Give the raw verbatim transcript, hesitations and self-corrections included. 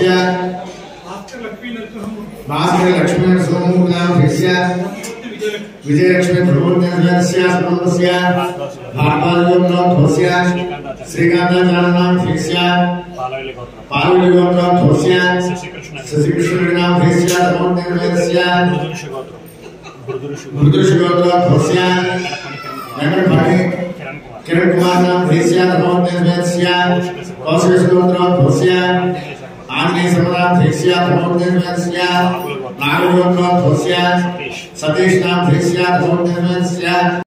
ध्वस्य भास्कर लक्ष्मी नरसिंह नाम ध्वस्य विजयलक्ष्मी ध्रुवस्य समस्य भारद्वाज नाम ध्वस्य श्रीकांत नाम ध्वस्य पालवली नाम ध्वस्य शशिकृष्ण नाम ध्वस्य ध्रुवस्य गुरुदृश गोत्र ध्वस्य वेंकटपति किरण कुमार नाम ध्वस्य ध्रुवस्य कौशिक गोत्र ध्वस्य आंजनेय समनाम ध्वस्य ध्रुवस्य नागगोत्र ध्वस्य सतीश नाम ध्वस्य ध्रुवस्य